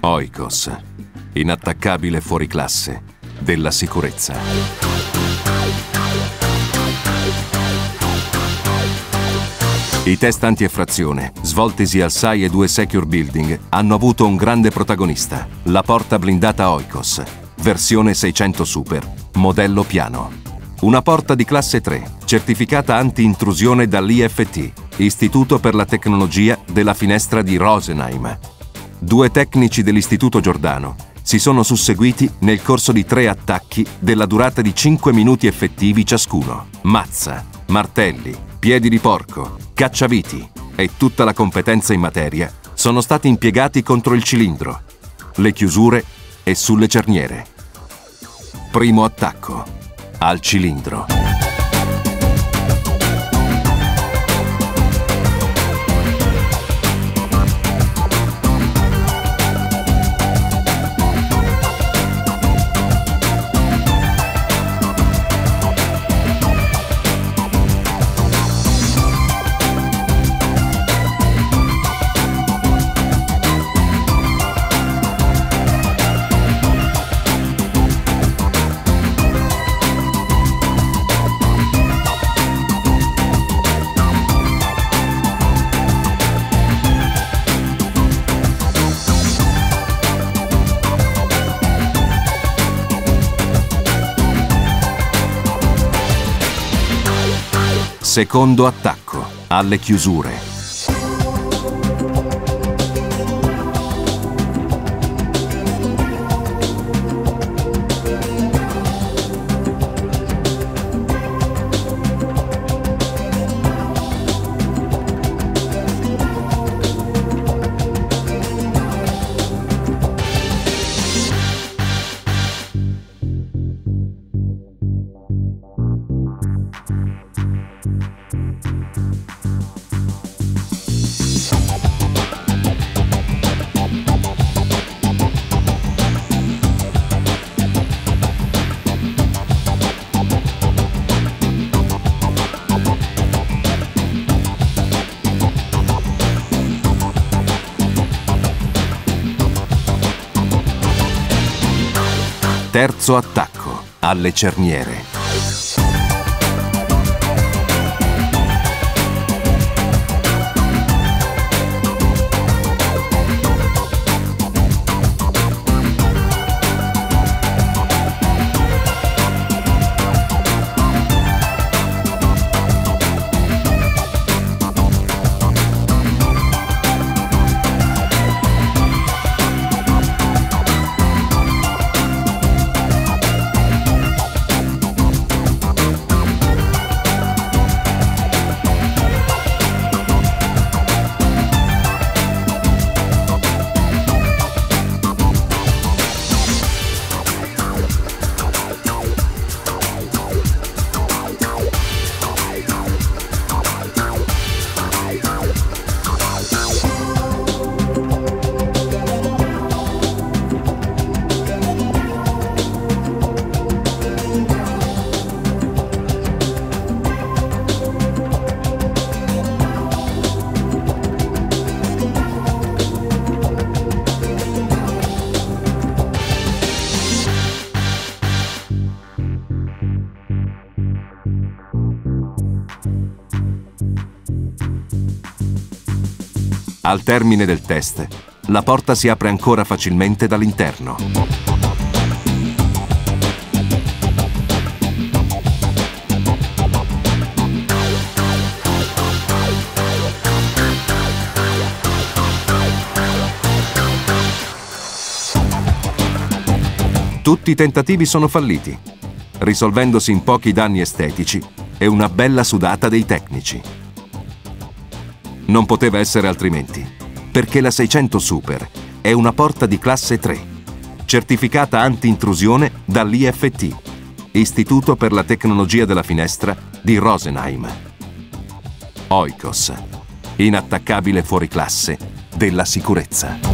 Oikos, inattaccabile fuoriclasse della sicurezza. I test anti-effrazione, svoltisi al SAI E2 Secure Building, hanno avuto un grande protagonista, la porta blindata Oikos, versione 600 Super, modello piano. Una porta di classe 3, certificata anti-intrusione dall'IFT, Istituto per la Tecnologia della Finestra di Rosenheim. 2 tecnici dell'Istituto Giordano si sono susseguiti nel corso di 3 attacchi della durata di 5 minuti effettivi ciascuno. Mazza, martelli, piedi di porco, cacciaviti e tutta la competenza in materia sono stati impiegati contro il cilindro, le chiusure e sulle cerniere. Primo attacco, al cilindro. Secondo attacco, alle chiusure. Terzo attacco, alle cerniere. Al termine del test, la porta si apre ancora facilmente dall'interno. Tutti i tentativi sono falliti, risolvendosi in pochi danni estetici e una bella sudata dei tecnici. Non poteva essere altrimenti, perché la 600 Super è una porta di classe 3, certificata anti-intrusione dall'IFT, Istituto per la Tecnologia della Finestra di Rosenheim. Oikos, inattaccabile fuoriclasse della sicurezza.